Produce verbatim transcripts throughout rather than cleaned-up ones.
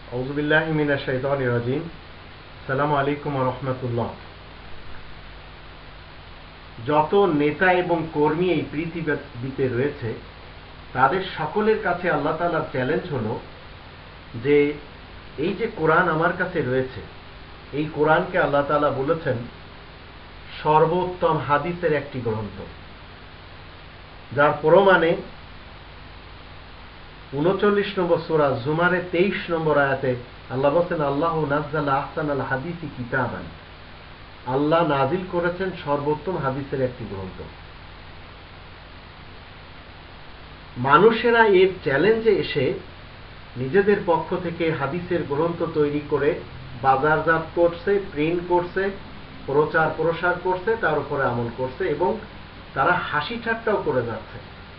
আউযু বিল্লাহি মিনাশ শাইতানির রাজিম। আসসালামু আলাইকুম ওয়া রাহমাতুল্লাহ। যত নেতা এবং কর্মী এই পৃথিবীতে রয়েছে তাদের সকলের কাছে আল্লাহ তাআলার চ্যালেঞ্জ হলো যে এই যে কোরআন আমার কাছে রয়েছে, এই কোরআনকে আল্লাহ তাআলা বলেছেন সর্বোত্তম হাদিসের একটি গ্রন্থ, যার প্রমাণে উনচল্লিশ নম্বর সূরা জুমারের তেইশ নম্বর আয়াতে আল্লাহ বলেন, আল্লাহু নাজ্জালা আহসানাল হাদিসি কিতাবান, আল্লাহ নাজিল করেছেন সর্বোত্তম হাদিসের একটি গ্রন্থ। মানুষেরা এর চ্যালেঞ্জে এসে নিজেদের পক্ষ থেকে হাদিসের গ্রন্থ তৈরি করে বাজারজাত করছে, প্রিন্ট করছে, প্রচার প্রসার করছে, তার উপরে আমল করছে এবং তারা হাসি ঠাট্টাও করে যাচ্ছে।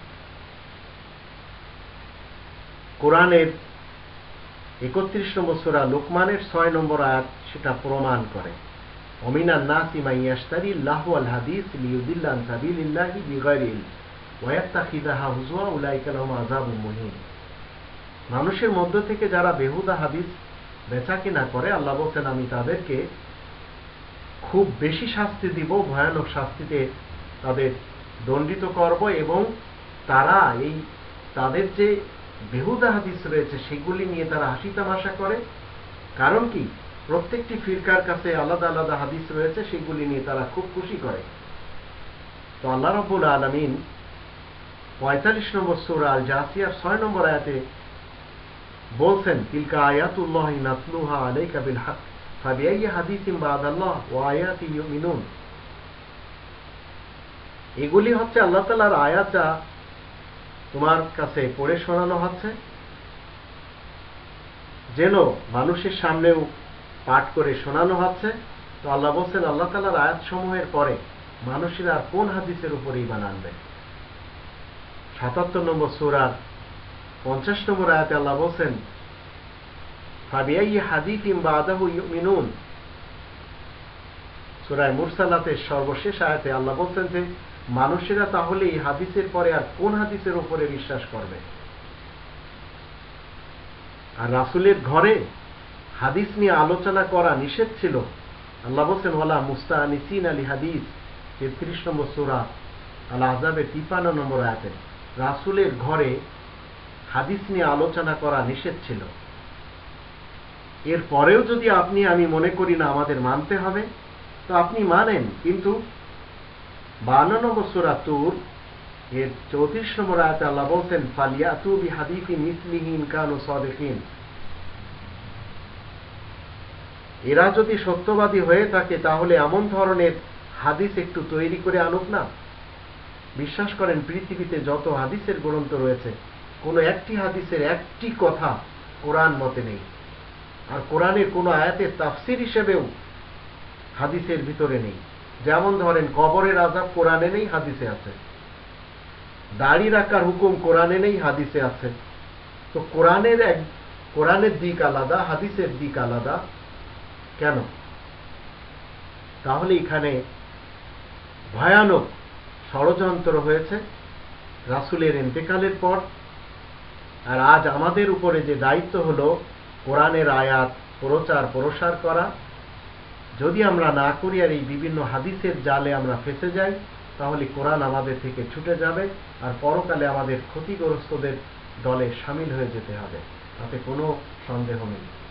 কোরআনের একত্রিশ নম্বর সূরা লোকমানের ছয় নম্বর আয়াত সেটা প্রমাণ করে। ওমিনান নাসি মান ইয়াশতারি লাহওয়াল হাদিস লিয়ুদিল্লা আন সাবিলিল্লাহি বিগাইরি ইলম ওয়া ইয়াত্তাখিযাহা হুজওয়া উলাইকা লাহুম আযাবুম মুহিন। মানুষের মধ্য থেকে যারা বেহুদা হাদিস বেচাকেনা করে, আল্লাহ বলেন আমি তাদেরকে খুব বেশি শাস্তি দিব, ভয়ানক শাস্তিতে তাদের দণ্ডিত করব এবং তারা এই তাদের যে বেহুদা হাদিস রয়েছে সেগুলি নিয়ে তারা হাসি তামাশা করে। কারণ কি, প্রত্যেকটি ফিরকার কাছে আলাদা আলাদা হাদিস রয়েছে, সেগুলি নিয়ে তারা খুব খুশি করে। তো আল্লাহ রাব্বুল আলামিন পঁয়তাল্লিশ নম্বর সূরা আল জাসিয়ার ছয় নম্বর আয়াতে বলছেন, তিলকা আয়াতুল্লাহি নাতলুহা আলাইকা বিল হক ফাবিআইয়ি হাদিসিন বা'দাল্লাহ ওয়া আয়াতি ইউমিনুন। এগুলি হচ্ছে আল্লাহ তাআলার আয়াত, যা তোমার কাছে পড়ে শোনানো হচ্ছে, যেন মানুষের সামনেও পাঠ করে শোনানো হচ্ছে। তো আল্লাহ বলছেন, আল্লাহ তাআলার আয়াত সমূহের পরে মানুষেরা আর কোন হাদিসের উপর ঈমান আনবে? সাতাত্তর নম্বর সূরার পঞ্চাশ নম্বর আয়াতে আল্লাহ বলছেন, ফাবিআইয়ি হাদিসিন বা'দাহু ইউমিনুন। সূরা মুরসালাতের সর্বশেষ আয়াতে আল্লাহ বলছেন যে মানুষেরা তাহলে এই হাদিসের পরে আর কোন হাদিসের উপরে বিশ্বাস করবে? আর রাসূলের ঘরে হাদিস নিয়ে আলোচনা করা নিষেধ ছিল। আল্লাহ বলছেন, ওয়ালা মুস্তানিসিন আলি হাদিস, তেত্রিশ নম্বর সূরা আল আহজাবের তিপ্পান্ন নম্বর আয়াতে রাসূলের ঘরে হাদিস নিয়ে আলোচনা করা নিষেধ ছিল। এর পরেও যদি আপনি আমি মনে করি না আমাদের মানতে হবে, তো আপনি মানেন, কিন্তু বায়ান্ন নম্বর সূরা তুর এর চৌত্রিশ নম্বর আয়াতে আল্লাহ বলছেন, ফালিয়াতু বিহাদিসিন মিসলিহি ইন কানু সাদিকিন। এরা যদি সত্যবাদী হয়ে থাকে তাহলে এমন ধরনের হাদিস একটু তৈরি করে আনুক না। বিশ্বাস করেন, পৃথিবীতে যত হাদিসের গ্রন্থ রয়েছে কোনো একটি হাদিসের একটি কথা কোরআন মতে নেই। আর কোরআনের কোনো আয়াতের তাফসীর হিসেবেও হাদিসের ভিতরে নেই। যেমন ধরেন, কবরের আযাব কোরআনে নেই, হাদিসে আছে। দাড়ি রাখার হুকুম কোরআনে নেই, হাদিসে আছে। তো কোরআনের এক কোরআনের দিক আলাদা, হাদিসের দিক আলাদা কেন? তাহলে এখানে ভয়ানক ষড়যন্ত্র হয়েছে রাসূলের ইন্তেকালের পর। আর আজ আমাদের উপরে যে দায়িত্ব হলো কোরআনের আয়াত প্রচার প্রসার করা। যদি আমরা না করি আর এই বিভিন্ন হাদিসের জালে আমরা ফেঁসে যাই, তাহলে কোরআন আমাদের থেকে ছুটে যাবে আর পরকালে আমাদের ক্ষতিগ্রস্তদের দলে শামিল হয়ে যেতে হবে, তাতে কোনো সন্দেহ নেই।